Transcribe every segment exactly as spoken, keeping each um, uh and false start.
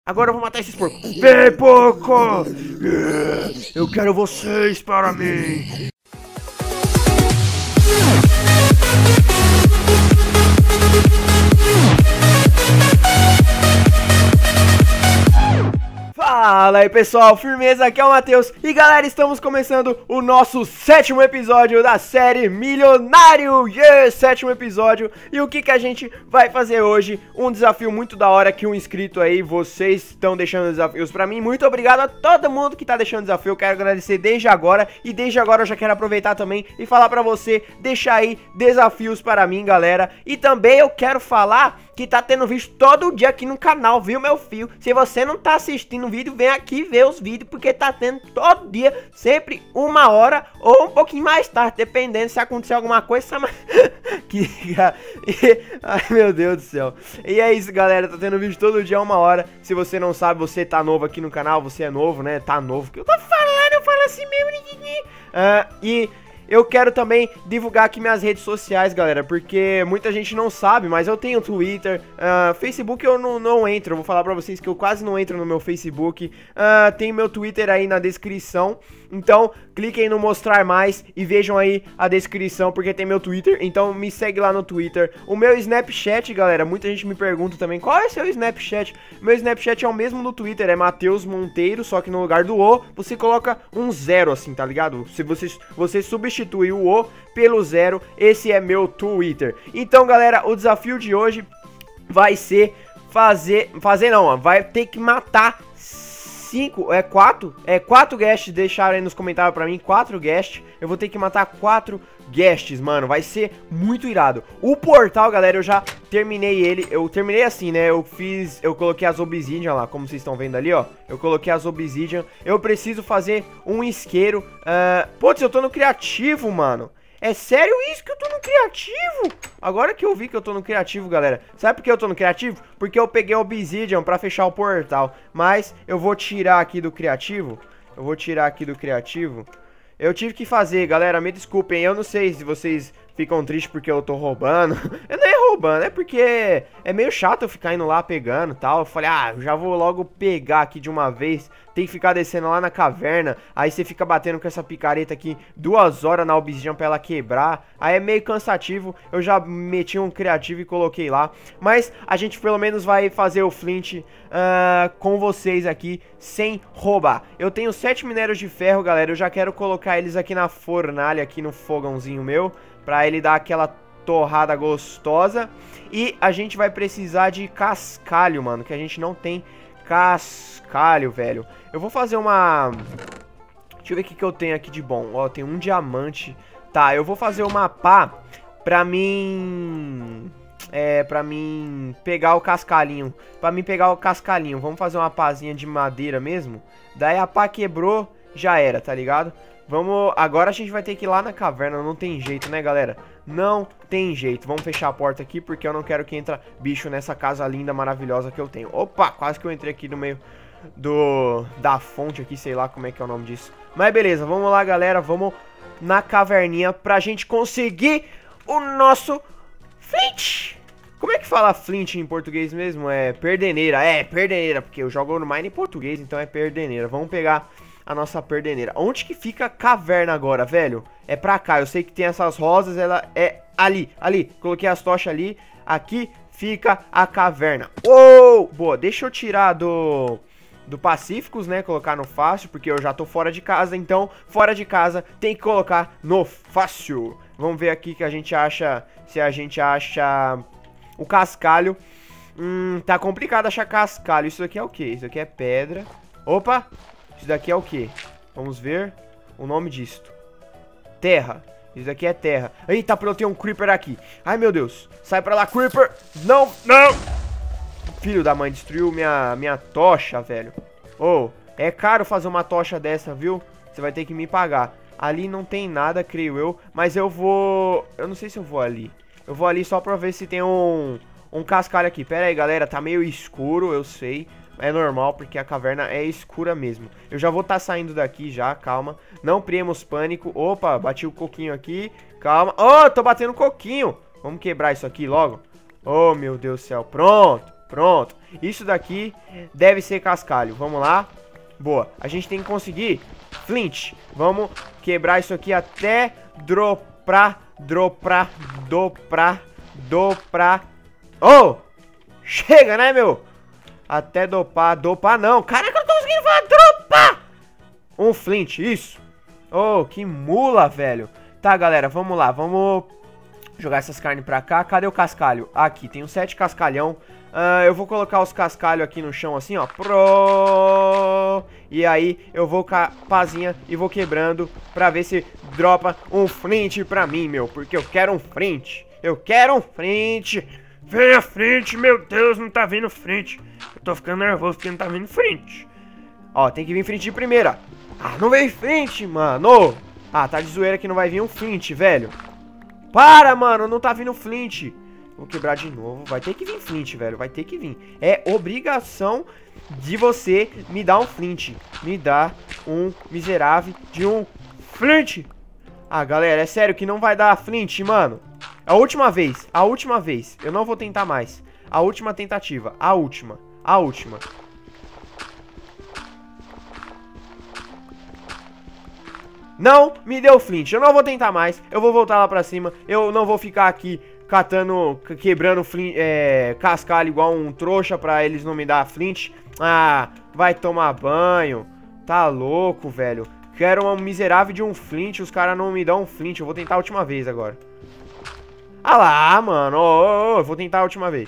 Agora eu vou matar esses porcos. Vem, porco! Eu quero vocês para mim. Fala aí pessoal, firmeza, aqui é o Matheus. E galera, estamos começando o nosso sétimo episódio da série Milionário. Yeah, sétimo episódio. E o que que a gente vai fazer hoje? Um desafio muito da hora que um inscrito aí, vocês estão deixando desafios pra mim. Muito obrigado a todo mundo que tá deixando desafio. Eu quero agradecer desde agora. E desde agora eu já quero aproveitar também e falar pra você deixar aí desafios para mim, galera. E também eu quero falar que tá tendo vídeo todo dia aqui no canal, viu, meu filho? Se você não tá assistindo o vídeo, vem aqui ver os vídeos, porque tá tendo todo dia, sempre uma hora ou um pouquinho mais tarde, dependendo se acontecer alguma coisa. que... Ai, meu Deus do céu. E é isso, galera, tá tendo vídeo todo dia, uma hora. Se você não sabe, você tá novo aqui no canal, você é novo, né? Tá novo, que eu tô falando, eu falo assim mesmo. Uh, e... eu quero também divulgar aqui minhas redes sociais, galera, porque muita gente não sabe, mas eu tenho Twitter, uh, Facebook eu não, não entro, eu vou falar pra vocês que eu quase não entro no meu Facebook, uh, tem meu Twitter aí na descrição, então cliquem no mostrar mais e vejam aí a descrição, porque tem meu Twitter, então me segue lá no Twitter. O meu Snapchat, galera, muita gente me pergunta também, qual é seu Snapchat? Meu Snapchat é o mesmo no Twitter, é Matheus Monteiro, só que no lugar do O, você coloca um zero assim, tá ligado? Se você, você substitui substituir o O pelo zero, esse é meu Twitter. Então, galera, o desafio de hoje vai ser fazer, fazer não, ó, vai ter que matar cinco, é quatro, é quatro guests, deixaram aí nos comentários pra mim, quatro guests, eu vou ter que matar quatro guests, mano, vai ser muito irado. O portal, galera, eu já terminei ele, eu terminei assim, né, eu fiz, eu coloquei as obsidian lá, como vocês estão vendo ali, ó, eu coloquei as obsidian, eu preciso fazer um isqueiro, uh, putz, eu tô no criativo, mano. É sério isso que eu tô no criativo? Agora que eu vi que eu tô no criativo, galera. Sabe por que eu tô no criativo? Porque eu peguei a obsidian pra fechar o portal. Mas eu vou tirar aqui do criativo. Eu vou tirar aqui do criativo. Eu tive que fazer, galera, me desculpem. Eu não sei se vocês ficam tristes porque eu tô roubando. Eu não é roubando, é porque é meio chato eu ficar indo lá pegando e tal. Eu falei, ah, eu já vou logo pegar aqui de uma vez. Tem que ficar descendo lá na caverna. Aí você fica batendo com essa picareta aqui duas horas na obsidian pra ela quebrar. Aí é meio cansativo. Eu já meti um criativo e coloquei lá. Mas a gente pelo menos vai fazer o flint uh, com vocês aqui sem roubar. Eu tenho sete minérios de ferro, galera. Eu já quero colocar eles aqui na fornalha, aqui no fogãozinho meu, pra ele dar aquela torrada gostosa. E a gente vai precisar de cascalho, mano, que a gente não tem cascalho, velho. Eu vou fazer uma... deixa eu ver o que que eu tenho aqui de bom. Ó, tem um diamante. Tá, eu vou fazer uma pá pra mim... É, pra mim pegar o cascalhinho. Pra mim pegar o cascalhinho. Vamos fazer uma pazinha de madeira mesmo. Daí a pá quebrou, já era, tá ligado? Vamos, agora a gente vai ter que ir lá na caverna, não tem jeito, né, galera? Não tem jeito. Vamos fechar a porta aqui, porque eu não quero que entre bicho nessa casa linda, maravilhosa que eu tenho. Opa, quase que eu entrei aqui no meio do da fonte aqui, sei lá como é que é o nome disso. Mas beleza, vamos lá, galera, vamos na caverninha pra gente conseguir o nosso flint. Como é que fala flint em português mesmo? É perdeneira, é, perdeneira, porque eu jogo no Mine em português, então é perdeneira. Vamos pegar a nossa perdeneira. Onde que fica a caverna agora, velho? É pra cá, eu sei que tem essas rosas, ela é ali, ali. Coloquei as tochas ali, aqui fica a caverna. Uou! Boa, deixa eu tirar do... do Pacíficos, né, colocar no fácil, porque eu já tô fora de casa, então fora de casa tem que colocar no fácil. Vamos ver aqui que a gente acha, se a gente acha o cascalho. Hum, tá complicado achar cascalho. Isso aqui é o que? Isso aqui é pedra. Opa! Isso daqui é o que? Vamos ver o nome disto. Terra. Isso daqui é terra. Eita, pronto, tem um creeper aqui. Ai, meu Deus. Sai pra lá, creeper. Não, não. Filho da mãe, destruiu minha, minha tocha, velho. Oh, é caro fazer uma tocha dessa, viu? Você vai ter que me pagar. Ali não tem nada, creio eu. Mas eu vou... eu não sei se eu vou ali. Eu vou ali só pra ver se tem um, um cascalho aqui. Pera aí, galera. Tá meio escuro, eu sei. É normal, porque a caverna é escura mesmo. Eu já vou estar tá saindo daqui já, calma. Não criemos pânico. Opa, bati o coquinho aqui. Calma. Oh, tô batendo coquinho. Vamos quebrar isso aqui logo. Oh, meu Deus do céu. Pronto. Pronto. Isso daqui deve ser cascalho. Vamos lá. Boa. A gente tem que conseguir flint. Vamos quebrar isso aqui até dropar, dropar, doprar, doprar. Oh! Chega, né, meu? Até dopar, dopar não. Caraca, eu não tô conseguindo falar dropar. Um flint, isso. Oh, que mula, velho. Tá, galera, vamos lá. Vamos jogar essas carnes pra cá. Cadê o cascalho? Aqui, tem um sete cascalhão. Uh, eu vou colocar os cascalhos aqui no chão assim, ó. Pro... E aí eu vou com a pazinha e vou quebrando pra ver se dropa um flint pra mim, meu. Porque eu quero um flint. Eu quero um flint. Vem a frente, meu Deus, não tá vindo frente. Eu tô ficando nervoso porque não tá vindo frente. Ó, tem que vir frente de primeira. Ah, não vem frente, mano. Ah, tá de zoeira que não vai vir um flint, velho. Para, mano, não tá vindo flint. Vou quebrar de novo. Vai ter que vir flint, velho, vai ter que vir. É obrigação de você me dar um flint. Me dá um miserável de um flint. Ah, galera, é sério que não vai dar flint, mano. A última vez, a última vez. Eu não vou tentar mais. A última tentativa, a última, a última. Não me deu flint, eu não vou tentar mais. Eu vou voltar lá pra cima. Eu não vou ficar aqui catando, quebrando flint, é, cascalho igual um trouxa pra eles não me dar flint. Ah, vai tomar banho. Tá louco, velho. Quero um miserável de um flint, os caras não me dão um flint. Eu vou tentar a última vez agora. Ah lá, mano. Oh, oh, oh. Eu vou tentar a última vez.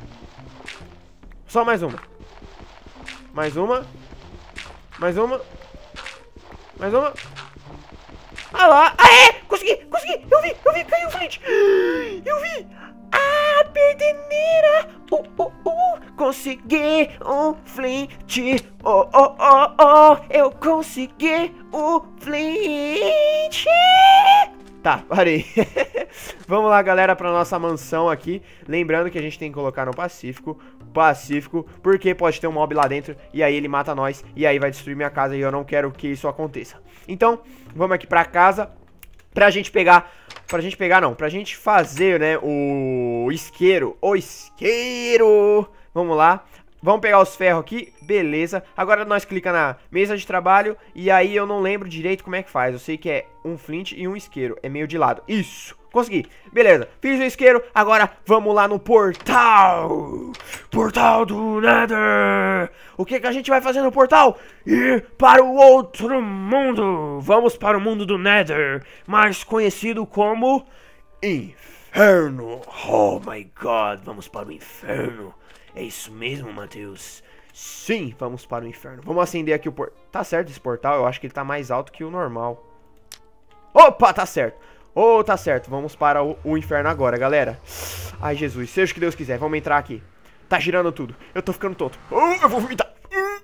Só mais uma. Mais uma. Mais uma. Mais uma. Ah lá. Ah, é! Consegui, consegui. Eu vi, eu vi. Caiu o flint. Eu vi. Ah, perdeneira. Uh, uh, uh. Consegui um flint. Oh, oh, oh, oh. Eu consegui o flint. Tá, parei. Vamos lá, galera, pra nossa mansão aqui. Lembrando que a gente tem que colocar no Pacífico. Pacífico, porque pode ter um mob lá dentro e aí ele mata nós e aí vai destruir minha casa e eu não quero que isso aconteça. Então, vamos aqui pra casa pra gente pegar... Pra gente pegar, não. Pra gente fazer, né, o isqueiro. O isqueiro. Vamos lá. Vamos pegar os ferros aqui, beleza. Agora nós clica na mesa de trabalho e aí eu não lembro direito como é que faz. Eu sei que é um flint e um isqueiro, é meio de lado. Isso, consegui, beleza. Fiz o isqueiro, agora vamos lá no portal. Portal do Nether. O que que a gente vai fazer no portal? Ir para o outro mundo. Vamos para o mundo do Nether, mais conhecido como Inferno. Oh my god, vamos para o inferno. É isso mesmo, Matheus? Sim, vamos para o inferno. Vamos acender aqui o portal. Tá certo esse portal? Eu acho que ele tá mais alto que o normal. Opa, tá certo. Oh, tá certo. Vamos para o, o inferno agora, galera. Ai, Jesus. Seja o que Deus quiser. Vamos entrar aqui. Tá girando tudo. Eu tô ficando tonto. Oh, eu vou vomitar.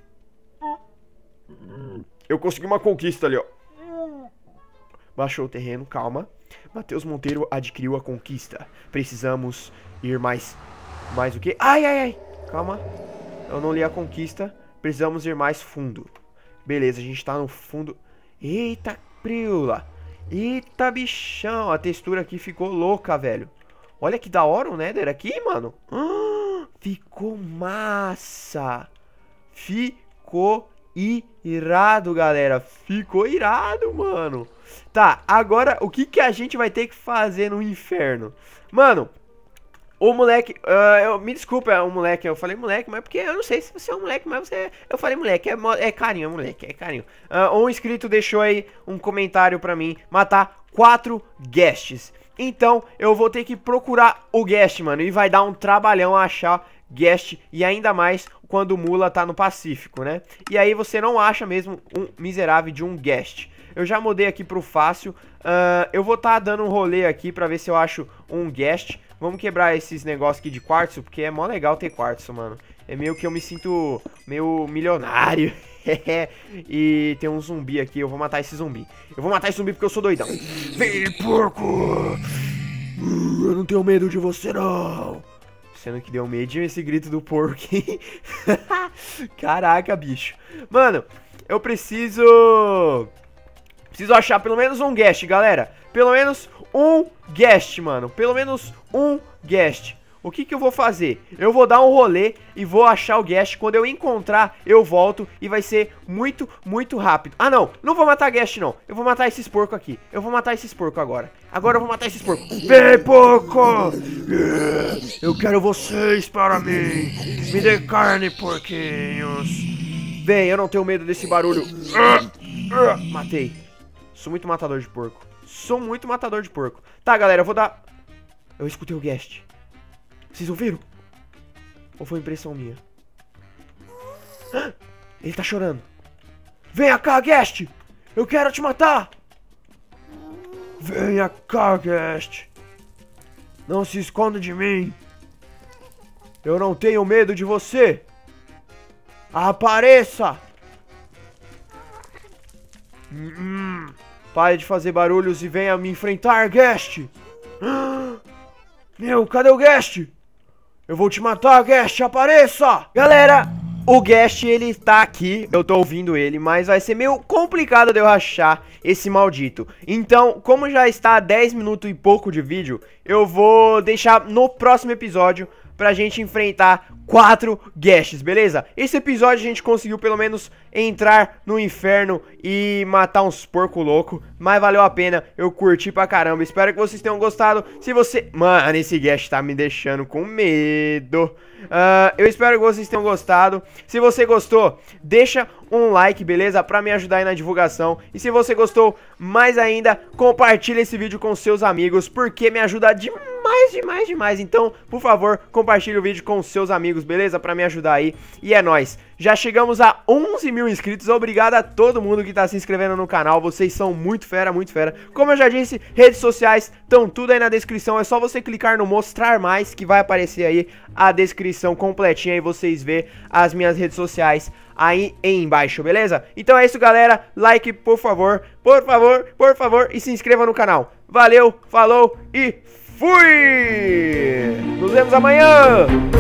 Eu consegui uma conquista ali, ó. Baixou o terreno, calma. Matheus Monteiro adquiriu a conquista. Precisamos ir mais... Mais o quê? Ai, ai, ai. Calma. Eu não li a conquista. Precisamos ir mais fundo. Beleza, a gente tá no fundo. Eita, priula. Eita, bichão. A textura aqui ficou louca, velho. Olha que da hora o Nether aqui, mano. Ah, ficou massa. Ficou irado, galera. Ficou irado, mano. Tá, agora o que que a gente vai ter que fazer no inferno? Mano... O moleque, uh, eu, me desculpa, é um moleque, eu falei moleque, mas porque eu não sei se você é um moleque, mas você, eu falei moleque, é, é carinho, é moleque, é carinho. Uh, um inscrito deixou aí um comentário pra mim, matar quatro guests. Então, eu vou ter que procurar o guest, mano, e vai dar um trabalhão achar guest, e ainda mais quando o Mula tá no Pacífico, né? E aí você não acha mesmo um miserável de um guest. Eu já mudei aqui pro fácil, uh, eu vou tá dando um rolê aqui pra ver se eu acho um guest. Vamos quebrar esses negócios aqui de quartzo, porque é mó legal ter quartzo, mano. É meio que eu me sinto meio milionário. E tem um zumbi aqui, eu vou matar esse zumbi. Eu vou matar esse zumbi porque eu sou doidão. Vem, porco! Eu não tenho medo de você, não. Sendo que deu medinho esse grito do porco, hein? Caraca, bicho. Mano, eu preciso... Preciso achar pelo menos um guest, galera. Pelo menos um guest, mano. Pelo menos um guest. o que que eu vou fazer? Eu vou dar um rolê e vou achar o Ghast. Quando eu encontrar, eu volto e vai ser muito, muito rápido. Ah, não, não vou matar Ghast, não. Eu vou matar esses porcos aqui. Eu vou matar esses porcos agora. Agora eu vou matar esses porcos. Vem, porco! Eu quero vocês para mim. Me dê carne, porquinhos. Vem, eu não tenho medo desse barulho. Matei. Sou muito matador de porco. Sou muito matador de porco. Tá, galera, eu vou dar... Eu escutei o Ghast. Vocês ouviram? Ou foi impressão minha? Ele tá chorando. Venha cá, Ghast! Eu quero te matar! Venha cá, Ghast! Não se esconda de mim! Eu não tenho medo de você! Apareça! Hum, pare de fazer barulhos e venha me enfrentar, Ghast! Meu, cadê o Ghast? Eu vou te matar, Ghast, apareça! Galera, o Ghast, ele tá aqui, eu tô ouvindo ele, mas vai ser meio complicado de eu achar esse maldito. Então, como já está dez minutos e pouco de vídeo, eu vou deixar no próximo episódio pra gente enfrentar quatro Ghasts, beleza? Esse episódio a gente conseguiu pelo menos entrar no inferno e matar uns porco louco, mas valeu a pena, eu curti pra caramba. Espero que vocês tenham gostado. Se você... Mano, esse Ghast tá me deixando com medo. Uh, eu espero que vocês tenham gostado. Se você gostou, deixa um like, beleza? Pra me ajudar aí na divulgação. E se você gostou, mais ainda, compartilha esse vídeo com seus amigos, porque me ajuda demais, demais, demais. Então, por favor, compartilhe o vídeo com seus amigos, beleza? Pra me ajudar aí. E é nóis. Já chegamos a onze mil inscritos. Obrigado a todo mundo que tá se inscrevendo no canal. Vocês são muito fera, muito fera. Como eu já disse, redes sociais estão tudo aí na descrição. É só você clicar no mostrar mais que vai aparecer aí a descrição completinha e vocês vê as minhas redes sociais aí embaixo, beleza? Então é isso, galera. Like, por favor, por favor, por favor. E se inscreva no canal. Valeu, falou e fui! Nos vemos amanhã!